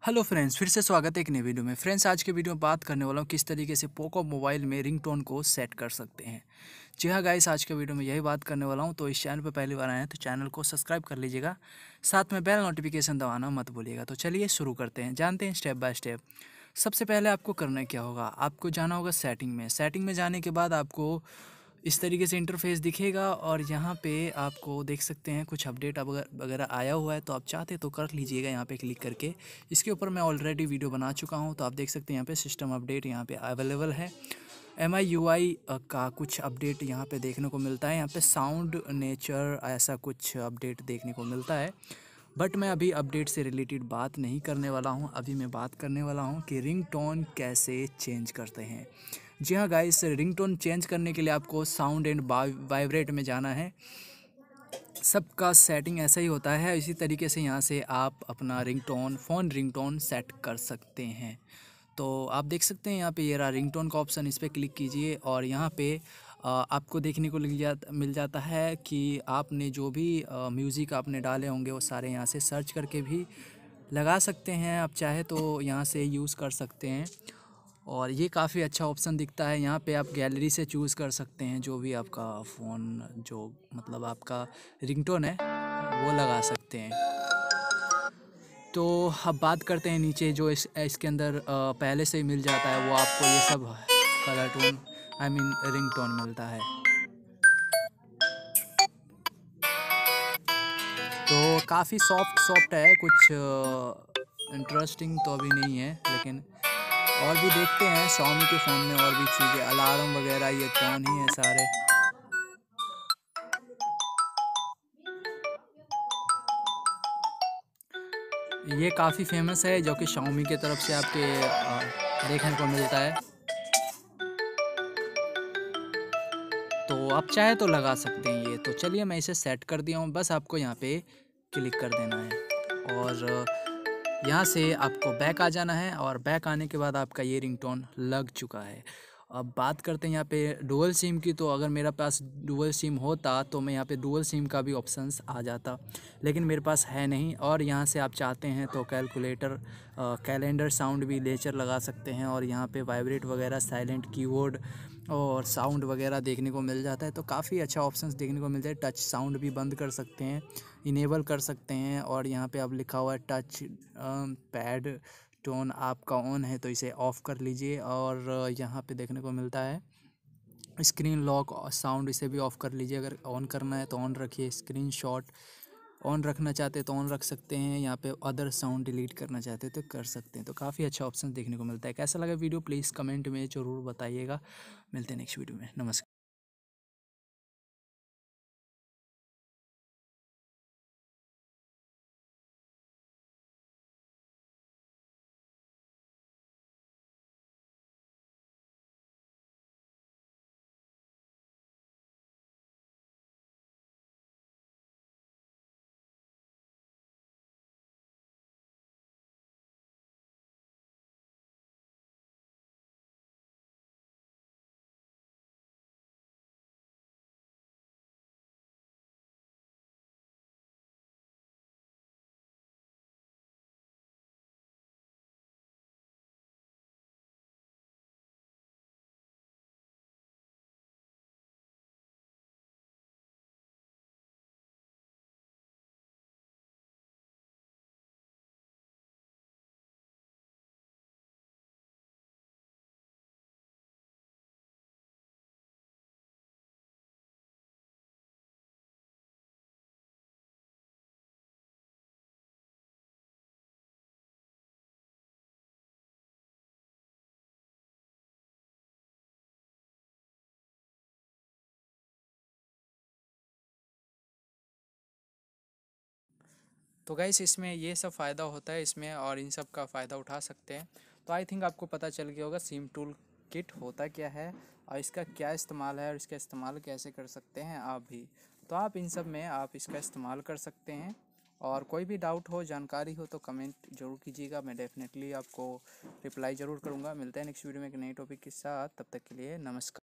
Hello friends, फिर से स्वागत है एक नई वीडियो में। फ्रेंड्स, आज के वीडियो में बात करने वाला हूँ किस तरीके से पोको मोबाइल में रिंगटोन को सेट कर सकते हैं। जी हाँ गाइस, आज के वीडियो में यही बात करने वाला हूँ। तो इस चैनल पर पहली बार आए हैं तो चैनल को सब्सक्राइब कर लीजिएगा, साथ में बेल नोटिफिकेशन दबाना मत भूलिएगा। तो चलिए शुरू करते हैं, जानते हैं स्टेप बाय स्टेप। सबसे पहले आपको करना क्या होगा, आपको जाना होगा सेटिंग में जाने के बाद आपको इस तरीके से इंटरफेस दिखेगा और यहाँ पे आपको देख सकते हैं कुछ अपडेट वगैरह आया हुआ है, तो आप चाहते तो कर लीजिएगा यहाँ पे क्लिक करके। इसके ऊपर मैं ऑलरेडी वीडियो बना चुका हूँ, तो आप देख सकते हैं यहाँ पे सिस्टम अपडेट यहाँ पे अवेलेबल है। MIUI का कुछ अपडेट यहाँ पे देखने को मिलता है, यहाँ पे साउंड नेचर ऐसा कुछ अपडेट देखने को मिलता है। बट मैं अभी अपडेट से रिलेटेड बात नहीं करने वाला हूँ, अभी मैं बात करने वाला हूँ कि रिंगटोन कैसे चेंज करते हैं। जी हाँ गाइस, रिंगटोन चेंज करने के लिए आपको साउंड एंड वाइब्रेट में जाना है। सबका सेटिंग ऐसा ही होता है, इसी तरीके से यहाँ से आप अपना फ़ोन रिंगटोन सेट कर सकते हैं। तो आप देख सकते हैं यहाँ पे ये रहा रिंगटोन का ऑप्शन, इस पर क्लिक कीजिए और यहाँ पे आपको देखने को मिल जाता है कि आपने जो भी म्यूज़िक आपने डाले होंगे वो सारे यहाँ से सर्च करके भी लगा सकते हैं। आप चाहे तो यहाँ से यूज़ कर सकते हैं और ये काफ़ी अच्छा ऑप्शन दिखता है। यहाँ पे आप गैलरी से चूज़ कर सकते हैं, जो भी आपका फ़ोन जो मतलब आपका रिंगटोन है वो लगा सकते हैं। तो अब बात करते हैं नीचे जो इसके अंदर पहले से ही मिल जाता है, वो आपको ये सब कलर टोन रिंगटोन मिलता है। तो काफ़ी सॉफ्ट है, कुछ इंटरेस्टिंग तो अभी नहीं है, लेकिन और भी देखते हैं Xiaomi के फ़ोन में और भी चीज़ें, अलार्म वगैरह ये टोन ही है सारे। ये काफ़ी फेमस है जो कि Xiaomi की तरफ से आपके देखने को मिलता है। तो आप चाहे तो लगा सकते हैं ये। तो चलिए मैं इसे सेट कर दिया हूँ, बस आपको यहाँ पे क्लिक कर देना है और यहाँ से आपको बैक आ जाना है और बैक आने के बाद आपका ये रिंगटोन लग चुका है। अब बात करते हैं यहाँ पे डुअल सिम की। तो अगर मेरा पास डुअल सिम होता तो मैं यहाँ पे डुअल सिम का भी ऑप्शंस आ जाता, लेकिन मेरे पास है नहीं। और यहाँ से आप चाहते हैं तो कैलेंडर साउंड भी लेचर लगा सकते हैं और यहाँ पे वाइब्रेट वगैरह, साइलेंट कीबोर्ड और साउंड वगैरह देखने को मिल जाता है। तो काफ़ी अच्छा ऑप्शंस देखने को मिलता है। टच साउंड भी बंद कर सकते हैं, इनेबल कर सकते हैं। और यहाँ पे अब लिखा हुआ है टच पैड टोन आपका ऑन है तो इसे ऑफ़ कर लीजिए। और यहाँ पे देखने को मिलता है स्क्रीन लॉक साउंड, इसे भी ऑफ़ कर लीजिए। अगर ऑन करना है तो ऑन रखिए, स्क्रीन शॉट ऑन रखना चाहते हैं तो ऑन रख सकते हैं। यहाँ पे अदर साउंड डिलीट करना चाहते हैं तो कर सकते हैं। तो काफ़ी अच्छा ऑप्शन देखने को मिलता है। कैसा लगा वीडियो प्लीज़ कमेंट में ज़रूर बताइएगा। मिलते हैं नेक्स्ट वीडियो में। नमस्कार। तो गाइस, इसमें ये सब फ़ायदा होता है इसमें, और इन सब का फ़ायदा उठा सकते हैं। तो आई थिंक आपको पता चल गया होगा सिम टूल किट होता क्या है और इसका क्या इस्तेमाल है और इसका इस्तेमाल कैसे कर सकते हैं आप भी। तो आप इन सब में आप इसका इस्तेमाल कर सकते हैं। और कोई भी डाउट हो, जानकारी हो तो कमेंट ज़रूर कीजिएगा, मैं डेफिनेटली आपको रिप्लाई ज़रूर करूँगा। मिलते हैं नेक्स्ट वीडियो में एक नई टॉपिक के साथ, तब तक के लिए नमस्कार।